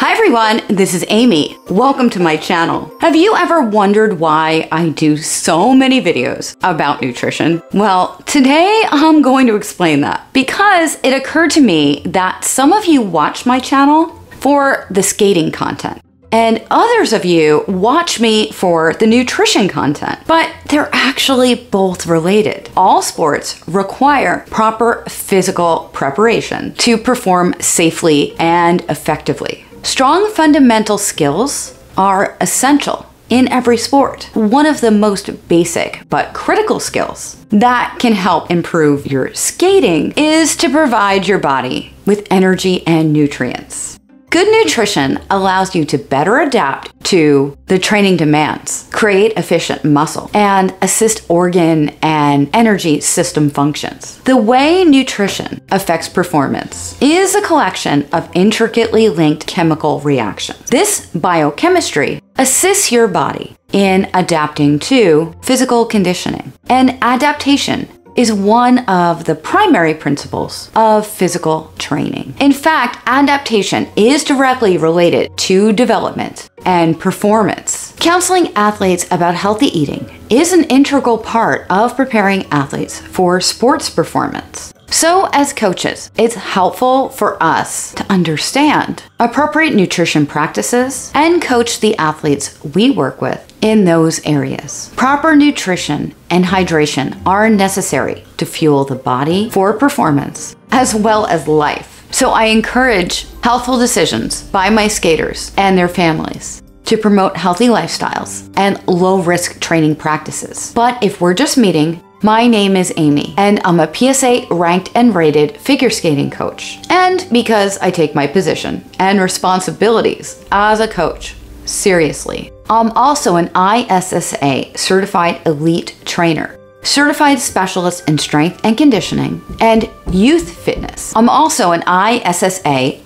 Hi everyone, this is Amy. Welcome to my channel. Have you ever wondered why I do so many videos about nutrition? Well, today I'm going to explain that because it occurred to me that some of you watch my channel for the skating content and others of you watch me for the nutrition content, but they're actually both related. All sports require proper physical preparation to perform safely and effectively. Strong fundamental skills are essential in every sport. One of the most basic but critical skills that can help improve your skating is to provide your body with energy and nutrients. Good nutrition allows you to better adapt to the training demands, create efficient muscle, and assist organ and energy system functions. The way nutrition affects performance is a collection of intricately linked chemical reactions. This biochemistry assists your body in adapting to physical conditioning, and adaptation is one of the primary principles of physical training. In fact, adaptation is directly related to development and performance. Counseling athletes about healthy eating is an integral part of preparing athletes for sports performance. So as coaches, it's helpful for us to understand appropriate nutrition practices and coach the athletes we work with in those areas. Proper nutrition and hydration are necessary to fuel the body for performance as well as life. So I encourage healthful decisions by my skaters and their families to promote healthy lifestyles and low-risk training practices. But if we're just meeting, my name is Amy, and I'm a PSA ranked and rated figure skating coach. And because I take my position and responsibilities as a coach seriously, I'm also an ISSA certified elite trainer, certified specialist in strength and conditioning, and youth fitness. I'm also an ISSA,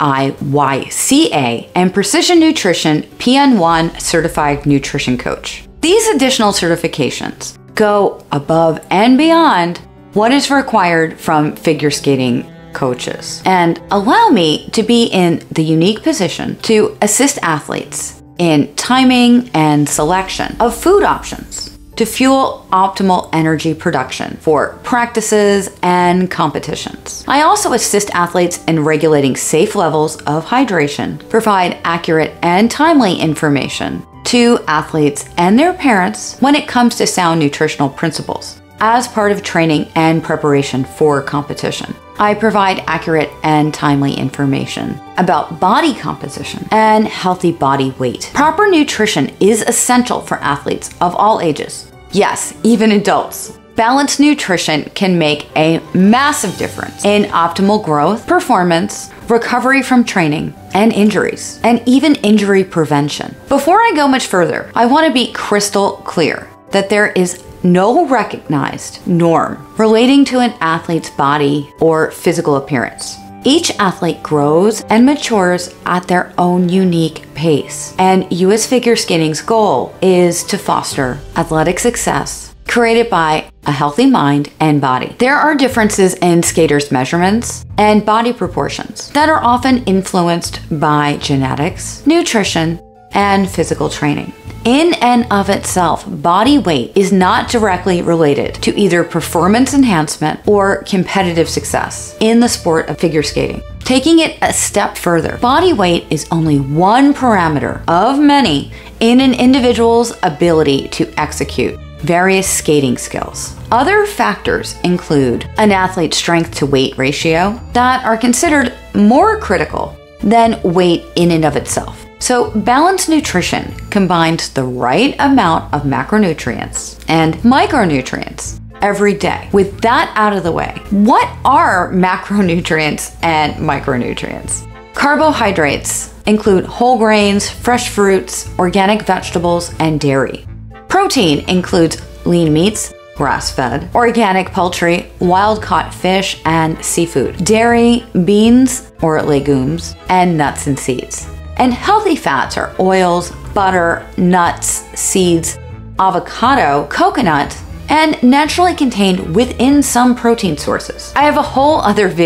IYCA, and Precision Nutrition PN1 certified nutrition coach. These additional certifications go above and beyond what is required from figure skating coaches and allow me to be in the unique position to assist athletes in timing and selection of food options to fuel optimal energy production for practices and competitions. I also assist athletes in regulating safe levels of hydration, provide accurate and timely information to athletes and their parents when it comes to sound nutritional principles as part of training and preparation for competition. I provide accurate and timely information about body composition and healthy body weight. Proper nutrition is essential for athletes of all ages. Yes, even adults. Balanced nutrition can make a massive difference in optimal growth, performance, recovery from training, and injuries, and even injury prevention. Before I go much further, I want to be crystal clear that there is no recognized norm relating to an athlete's body or physical appearance. Each athlete grows and matures at their own unique pace, and US Figure Skating's goal is to foster athletic success created by a healthy mind and body. There are differences in skaters' measurements and body proportions that are often influenced by genetics, nutrition, and physical training. In and of itself, body weight is not directly related to either performance enhancement or competitive success in the sport of figure skating. Taking it a step further, body weight is only one parameter of many in an individual's ability to execute various skating skills. Other factors include an athlete's strength to weight ratio that are considered more critical than weight in and of itself. So balanced nutrition combines the right amount of macronutrients and micronutrients every day. With that out of the way, what are macronutrients and micronutrients? Carbohydrates include whole grains, fresh fruits, organic vegetables, and dairy. Protein includes lean meats, grass-fed, organic poultry, wild-caught fish, and seafood. Dairy, beans or legumes, and nuts and seeds. And healthy fats are oils, butter, nuts, seeds, avocado, coconut, and naturally contained within some protein sources. I have a whole other video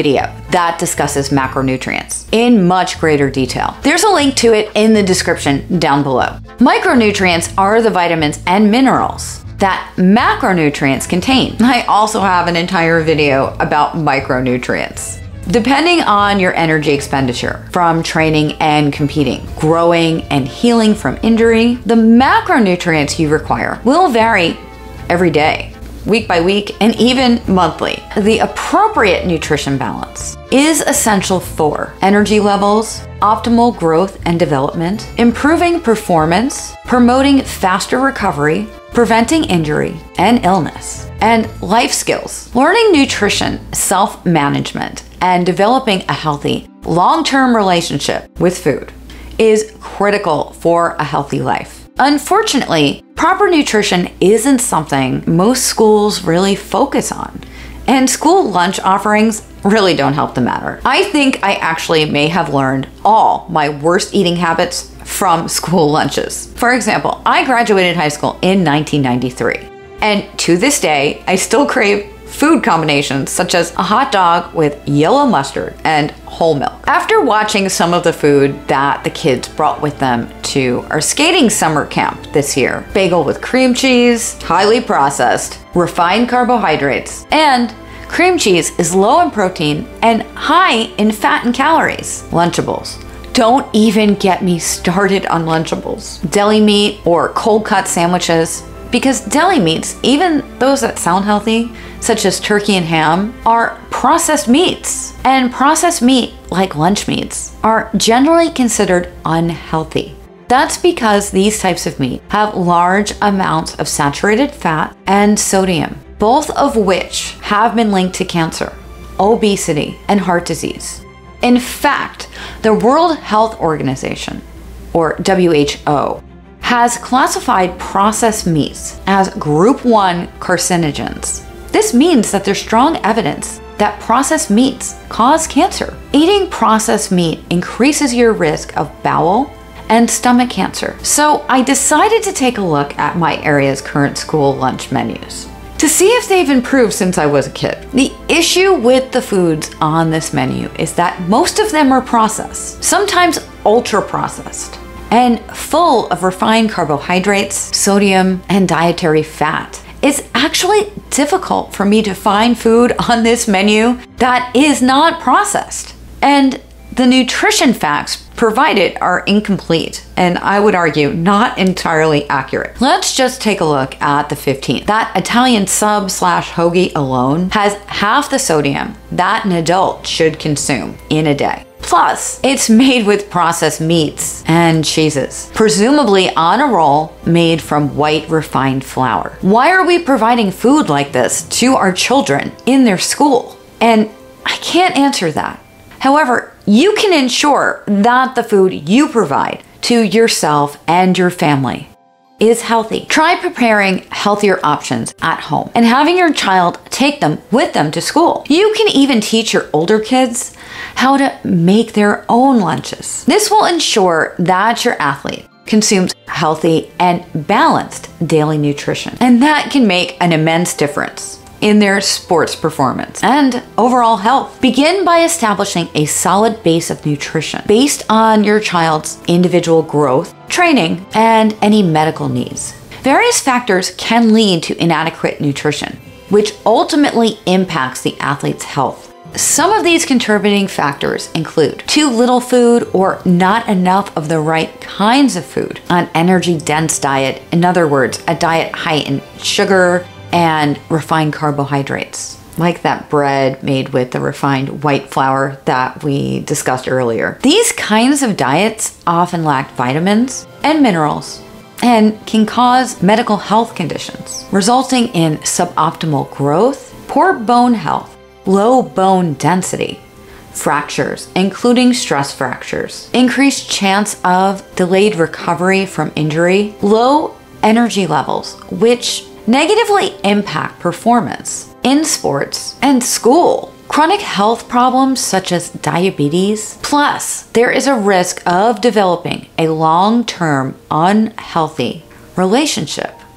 that discusses macronutrients in much greater detail. There's a link to it in the description down below. Micronutrients are the vitamins and minerals that macronutrients contain. I also have an entire video about micronutrients. Depending on your energy expenditure from training and competing, growing and healing from injury, the macronutrients you require will vary every day, week by week, and even monthly. The appropriate nutrition balance is essential for energy levels, optimal growth and development, improving performance, promoting faster recovery, preventing injury and illness, and life skills. Learning nutrition, self-management, and developing a healthy, long-term relationship with food is critical for a healthy life. Unfortunately, proper nutrition isn't something most schools really focus on, and school lunch offerings really don't help the matter. I think I actually may have learned all my worst eating habits from school lunches. For example, I graduated high school in 1993, and to this day, I still crave food combinations such as a hot dog with yellow mustard and whole milk. After watching some of the food that the kids brought with them to our skating summer camp this year, bagel with cream cheese, highly processed, refined carbohydrates, and cream cheese is low in protein and high in fat and calories. Lunchables. Don't even get me started on Lunchables. Deli meat or cold cut sandwiches. Because deli meats, even those that sound healthy, such as turkey and ham, are processed meats. And processed meat, like lunch meats, are generally considered unhealthy. That's because these types of meat have large amounts of saturated fat and sodium, both of which have been linked to cancer, obesity, and heart disease. In fact, the World Health Organization, or WHO, has classified processed meats as Group 1 carcinogens. This means that there's strong evidence that processed meats cause cancer. Eating processed meat increases your risk of bowel and stomach cancer. So I decided to take a look at my area's current school lunch menus to see if they've improved since I was a kid. The issue with the foods on this menu is that most of them are processed, sometimes ultra processed, and full of refined carbohydrates, sodium, and dietary fat. It's actually difficult for me to find food on this menu that is not processed. And the nutrition facts provided are incomplete, and I would argue not entirely accurate. Let's just take a look at the 15th. That Italian sub/hoagie alone has half the sodium that an adult should consume in a day. Plus, it's made with processed meats and cheeses, presumably on a roll made from white refined flour. Why are we providing food like this to our children in their school? And I can't answer that. However, you can ensure that the food you provide to yourself and your family is healthy. Try preparing healthier options at home and having your child take them with them to school. You can even teach your older kids how to make their own lunches. This will ensure that your athlete consumes healthy and balanced daily nutrition, and that can make an immense difference in their sports performance and overall health. Begin by establishing a solid base of nutrition based on your child's individual growth, training, and any medical needs. Various factors can lead to inadequate nutrition, which ultimately impacts the athlete's health. Some of these contributing factors include too little food or not enough of the right kinds of food. An energy-dense diet, in other words, a diet high in sugar and refined carbohydrates, like that bread made with the refined white flour that we discussed earlier. These kinds of diets often lack vitamins and minerals and can cause medical health conditions, resulting in suboptimal growth, poor bone health, low bone density, fractures, including stress fractures, increased chance of delayed recovery from injury, low energy levels, which negatively impact performance in sports and school, chronic health problems such as diabetes. Plus, there is a risk of developing a long-term unhealthy relationship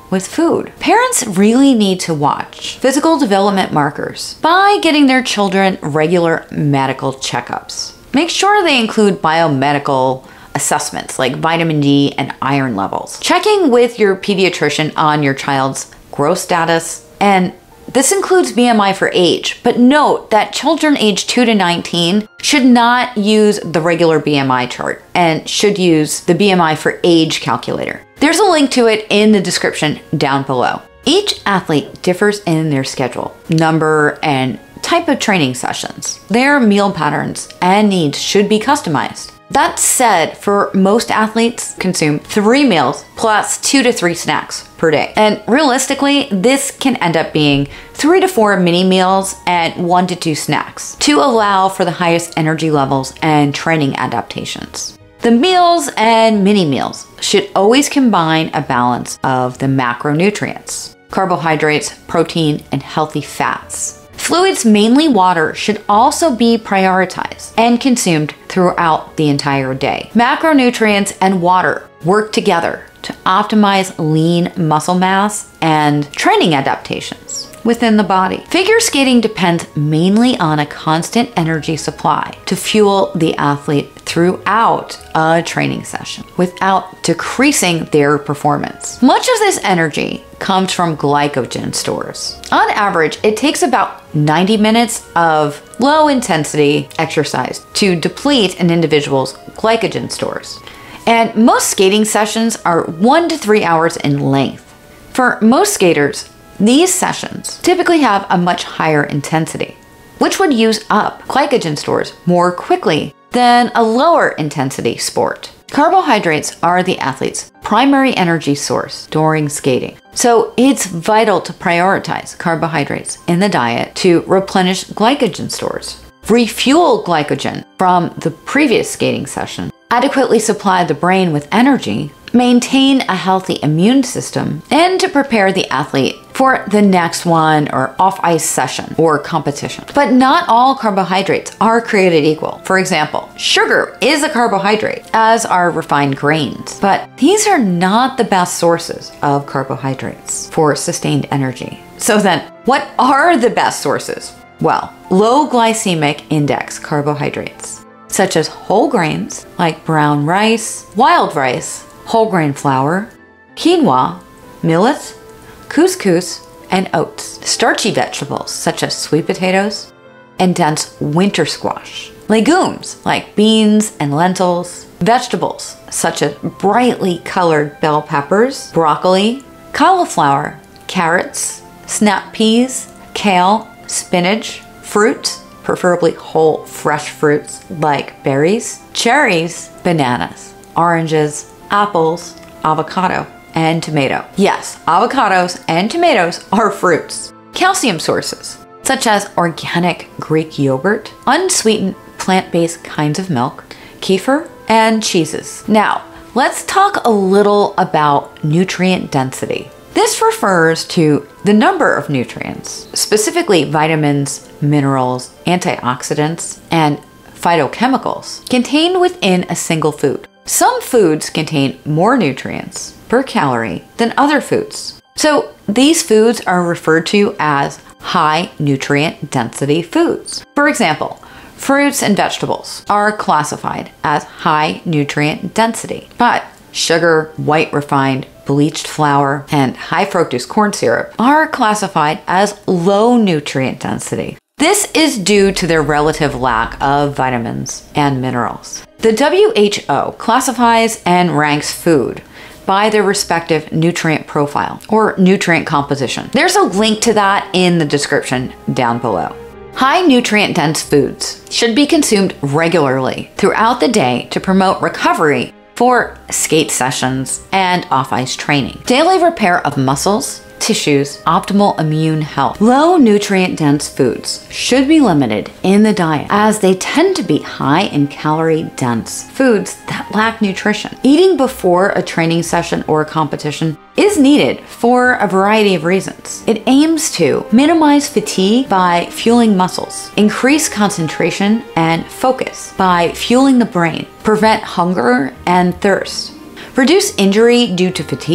with food. Parents really need to watch physical development markers by getting their children regular medical checkups. Make sure they include biomedical assessments like vitamin D and iron levels. Checking with your pediatrician on your child's growth status, and this includes BMI for age, but note that children aged 2 to 19 should not use the regular BMI chart and should use the BMI for age calculator. There's a link to it in the description down below. Each athlete differs in their schedule, number, and type of training sessions. Their meal patterns and needs should be customized. That said, for most athletes, consume 3 meals plus 2 to 3 snacks per day. And realistically, this can end up being 3 to 4 mini meals and 1 to 2 snacks to allow for the highest energy levels and training adaptations. The meals and mini meals should always combine a balance of the macronutrients, carbohydrates, protein, and healthy fats. Fluids, mainly water, should also be prioritized and consumed throughout the entire day. Macronutrients and water work together to optimize lean muscle mass and training adaptations within the body. Figure skating depends mainly on a constant energy supply to fuel the athlete throughout a training session without decreasing their performance. Much of this energy comes from glycogen stores. On average, it takes about 90 minutes of low intensity exercise to deplete an individual's glycogen stores. And most skating sessions are 1 to 3 hours in length. For most skaters, these sessions typically have a much higher intensity, which would use up glycogen stores more quickly than a lower intensity sport. Carbohydrates are the athlete's primary energy source during skating. So it's vital to prioritize carbohydrates in the diet to replenish glycogen stores, refuel glycogen from the previous skating session, adequately supply the brain with energy, maintain a healthy immune system, and to prepare the athlete for the next one or off-ice session or competition. But not all carbohydrates are created equal. For example, sugar is a carbohydrate, as are refined grains, but these are not the best sources of carbohydrates for sustained energy. So then, what are the best sources? Well, low glycemic index carbohydrates, such as whole grains like brown rice, wild rice, whole grain flour, quinoa, millet, couscous, and oats. Starchy vegetables such as sweet potatoes and dense winter squash. Legumes like beans and lentils. Vegetables such as brightly colored bell peppers, broccoli, cauliflower, carrots, snap peas, kale, spinach, fruit, preferably whole fresh fruits like berries, cherries, bananas, oranges, apples, avocado, and tomato. Yes, avocados and tomatoes are fruits. Calcium sources, such as organic Greek yogurt, unsweetened plant-based kinds of milk, kefir, and cheeses. Now, let's talk a little about nutrient density. This refers to the number of nutrients, specifically vitamins, minerals, antioxidants, and phytochemicals contained within a single food. Some foods contain more nutrients per calorie than other foods. So these foods are referred to as high nutrient density foods. For example, fruits and vegetables are classified as high nutrient density, but sugar, white refined, bleached flour, and high fructose corn syrup are classified as low nutrient density. This is due to their relative lack of vitamins and minerals. The WHO classifies and ranks food by their respective nutrient profile or nutrient composition. There's a link to that in the description down below. High nutrient dense foods should be consumed regularly throughout the day to promote recovery for skate sessions and off-ice training. Daily repair of muscles, tissues, optimal immune health. Low nutrient dense foods should be limited in the diet as they tend to be high in calorie dense foods that lack nutrition. Eating before a training session or a competition is needed for a variety of reasons. It aims to minimize fatigue by fueling muscles, increase concentration and focus by fueling the brain, prevent hunger and thirst, reduce injury due to fatigue,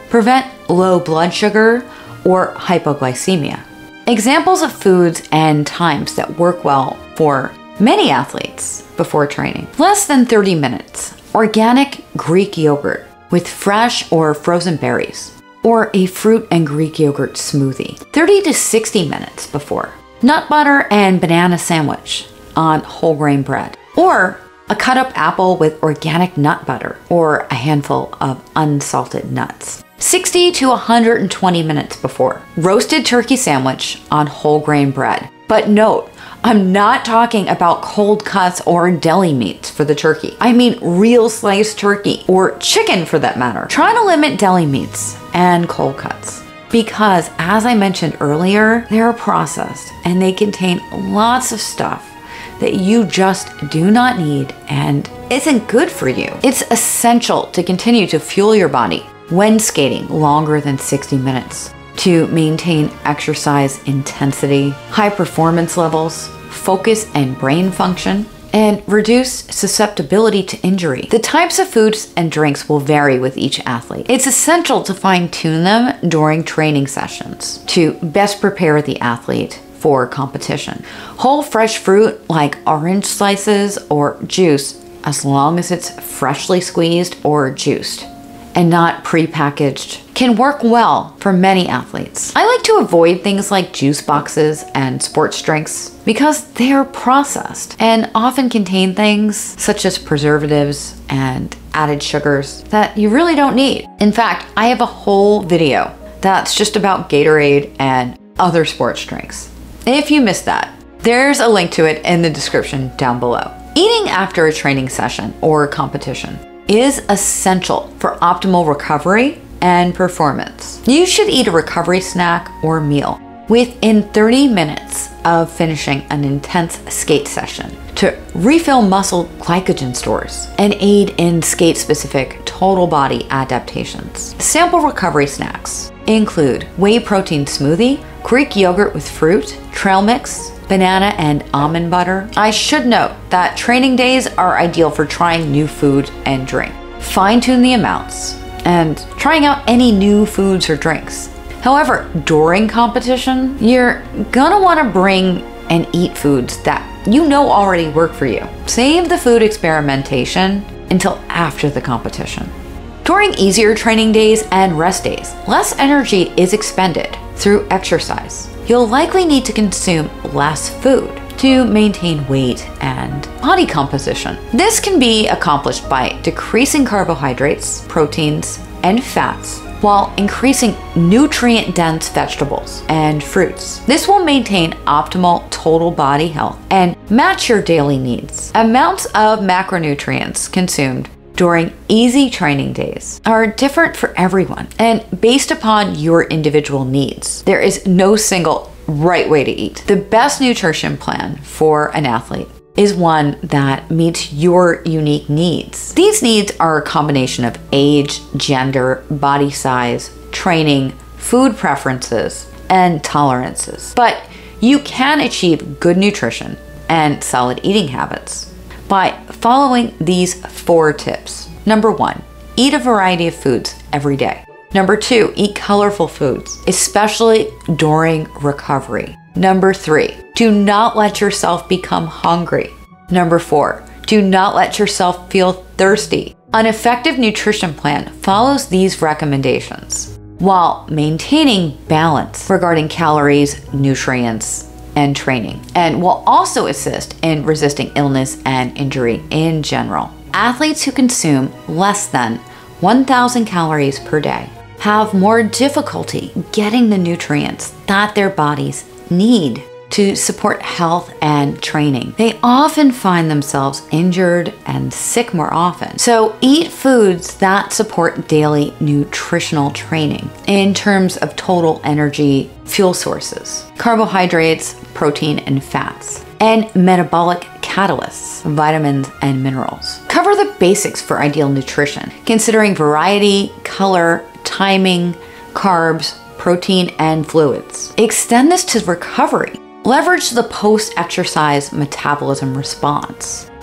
prevent low blood sugar or hypoglycemia. Examples of foods and times that work well for many athletes before training. Less than 30 minutes. Organic Greek yogurt with fresh or frozen berries, or a fruit and Greek yogurt smoothie. 30 to 60 minutes before. Nut butter and banana sandwich on whole grain bread, or a cut up apple with organic nut butter, or a handful of unsalted nuts. 60 to 120 minutes before. Roasted turkey sandwich on whole grain bread. But note, I'm not talking about cold cuts or deli meats for the turkey. I mean real sliced turkey, or chicken for that matter. Try to limit deli meats and cold cuts, because as I mentioned earlier, they're processed and they contain lots of stuff that you just do not need and isn't good for you. It's essential to continue to fuel your body when skating longer than 60 minutes to maintain exercise intensity, high performance levels, focus and brain function, and reduce susceptibility to injury. The types of foods and drinks will vary with each athlete. It's essential to fine-tune them during training sessions to best prepare the athlete for competition. Whole fresh fruit like orange slices or juice, as long as it's freshly squeezed or juiced and not pre-packaged, can work well for many athletes. I like to avoid things like juice boxes and sports drinks because they are processed and often contain things such as preservatives and added sugars that you really don't need. In fact, I have a whole video that's just about Gatorade and other sports drinks. If you missed that, there's a link to it in the description down below. Eating after a training session or competition is essential for optimal recovery and performance. You should eat a recovery snack or meal within 30 minutes of finishing an intense skate session to refill muscle glycogen stores and aid in skate-specific total body adaptations. Sample recovery snacks include whey protein smoothie, Greek yogurt with fruit, trail mix, banana and almond butter. I should note that training days are ideal for trying new food and drink. Fine-tune the amounts and trying out any new foods or drinks. However, during competition, you're gonna wanna bring and eat foods that you know already work for you. Save the food experimentation until after the competition. During easier training days and rest days, less energy is expended through exercise. You'll likely need to consume less food to maintain weight and body composition. This can be accomplished by decreasing carbohydrates, proteins, and fats while increasing nutrient-dense vegetables and fruits. This will maintain optimal total body health and match your daily needs. Amounts of macronutrients consumed during easy training days are different for everyone and based upon your individual needs. There is no single right way to eat. The best nutrition plan for an athlete is one that meets your unique needs. These needs are a combination of age, gender, body size, training, food preferences, and tolerances. But you can achieve good nutrition and solid eating habits by following these 4 tips. Number 1, eat a variety of foods every day. Number 2, eat colorful foods, especially during recovery. Number 3, do not let yourself become hungry. Number 4, do not let yourself feel thirsty. An effective nutrition plan follows these recommendations while maintaining balance regarding calories, nutrients, and training, and will also assist in resisting illness and injury in general. Athletes who consume less than 1,000 calories per day have more difficulty getting the nutrients that their bodies need to support health and training. They often find themselves injured and sick more often. So eat foods that support daily nutritional training in terms of total energy fuel sources, carbohydrates, protein, and fats, and metabolic catalysts, vitamins, and minerals. Cover the basics for ideal nutrition, considering variety, color, timing, carbs, protein, and fluids. Extend this to recovery. Leverage the post-exercise metabolism response.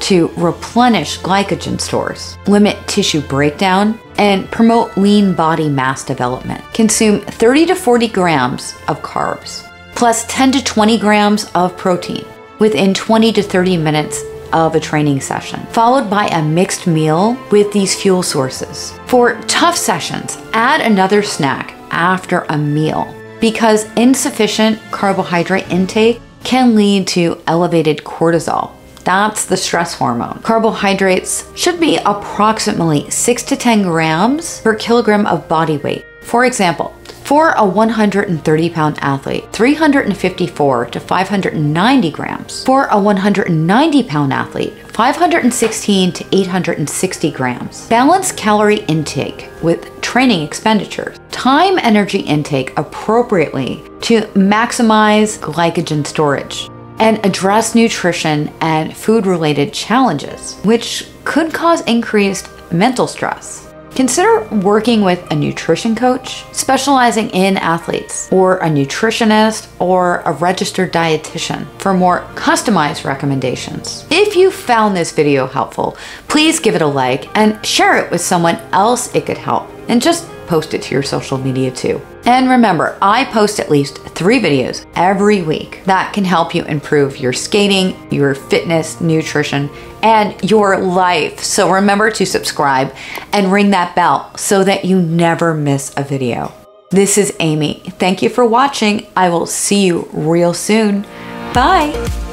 to replenish glycogen stores, limit tissue breakdown, and promote lean body mass development. Consume 30 to 40 grams of carbs, plus 10 to 20 grams of protein within 20 to 30 minutes of a training session, followed by a mixed meal with these fuel sources. For tough sessions, add another snack after a meal because insufficient carbohydrate intake can lead to elevated cortisol. That's the stress hormone. Carbohydrates should be approximately 6 to 10 grams per kilogram of body weight. For example, for a 130-pound athlete, 354 to 590 grams. For a 190-pound athlete, 516 to 860 grams. Balance calorie intake with training expenditures. Time energy intake appropriately to maximize glycogen storage. And address nutrition and food-related challenges, which could cause increased mental stress. Consider working with a nutrition coach specializing in athletes, or a nutritionist, or a registered dietitian for more customized recommendations. If you found this video helpful, please give it a like and share it with someone else it could help. And just post it to your social media too. And remember, I post at least 3 videos every week that can help you improve your skating, your fitness, nutrition, and your life. So remember to subscribe and ring that bell so that you never miss a video. This is Aimée. Thank you for watching. I will see you real soon. Bye.